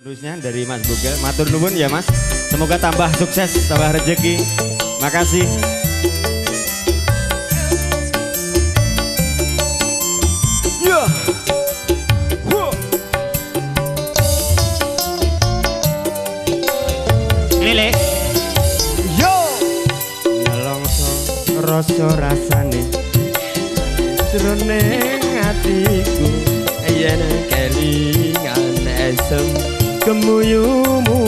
Terusnya dari Mas Bugel, matur nuwun ya Mas. Semoga tambah sukses, tambah rezeki. Makasih. Yeah. Lele. Yo. Nelongso rasa rasane jroning atiku yen kelingan esem kemuyumu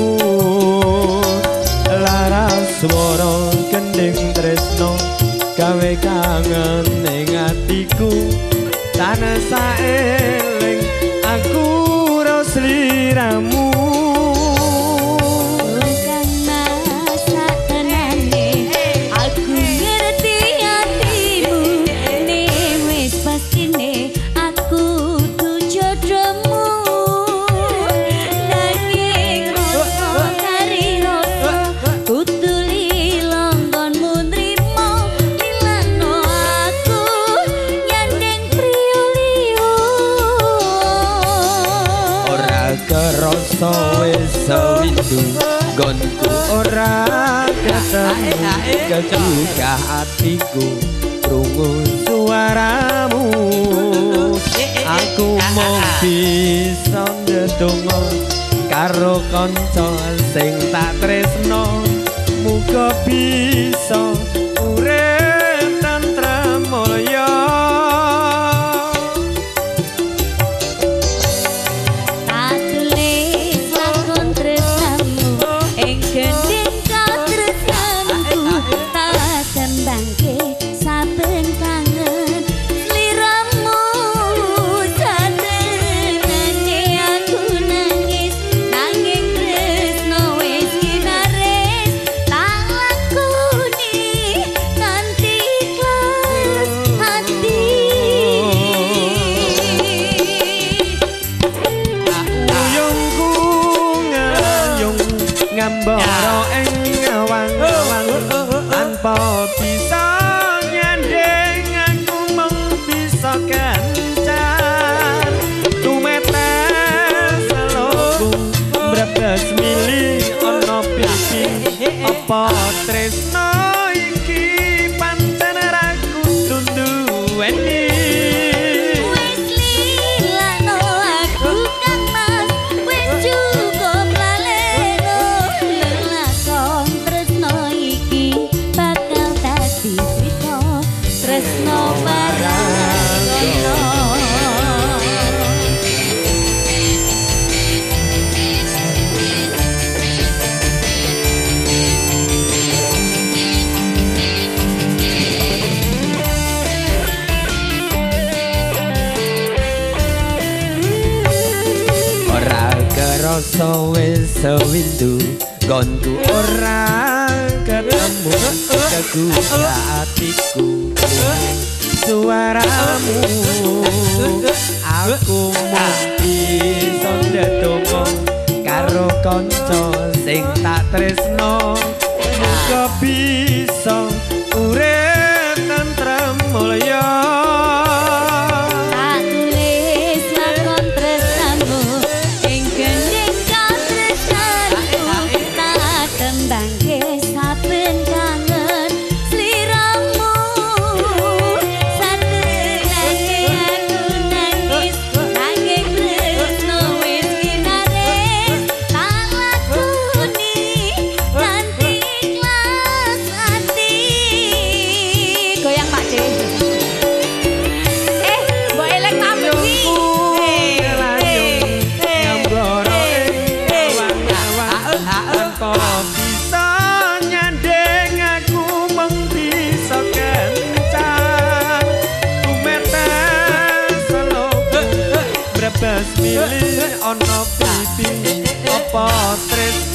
laras swara kending tresno gawe kangen ning atiku tansah eling aku ro sliramu kerasa wis sewindu gonku ora ketemu kecugah atiku krungu suaramu aku mung bisa ndedonga karo kanca sing tak tresno muga bisa urip tentrem mulya. Ngambara ing ngawang-ngawang tanpa bisa nyandeng aku mung bisa kencan tumetes selobung mbrebes mili ana pipi apa tresno iki pancen ra kudu duweni. Rasa wis sewindu gonku ora ketemu kegugah atiku suaramu aku mung bisa ndedonga karo kanca sing tak tresno muga bisa urip tentrem mulya. Bas milih ana pipi apa tresno